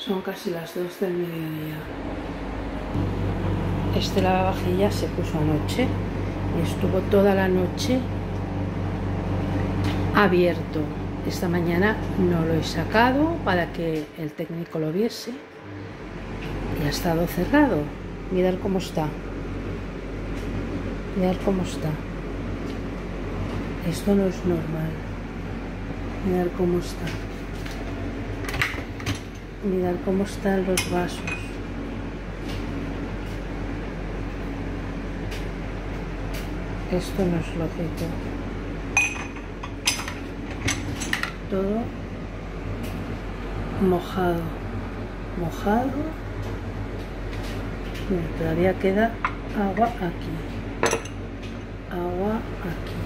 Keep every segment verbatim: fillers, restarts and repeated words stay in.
Son casi las dos del mediodía. Este lavavajillas se puso anoche y estuvo toda la noche abierto. Esta mañana no lo he sacado para que el técnico lo viese y ha estado cerrado. Mirad cómo está. Mirad cómo está. Esto no es normal. Mirad cómo está. Mirad cómo están los vasos. Esto no es lógico. Todo mojado. Mojado. Mira, todavía queda agua aquí. Agua aquí.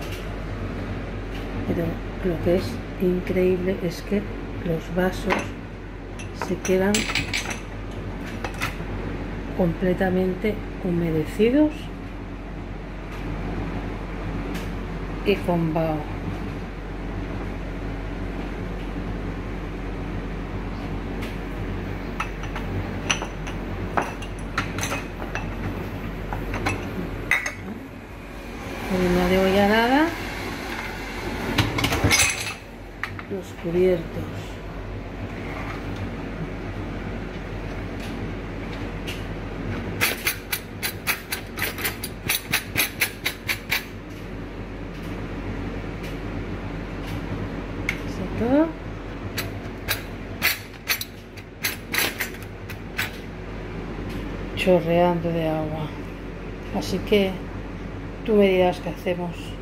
Pero lo que es increíble es que los vasos se quedan completamente humedecidos y con vaho. No le voy a nada. Los cubiertos. Todo. Chorreando de agua. Así que tú me dirás qué hacemos.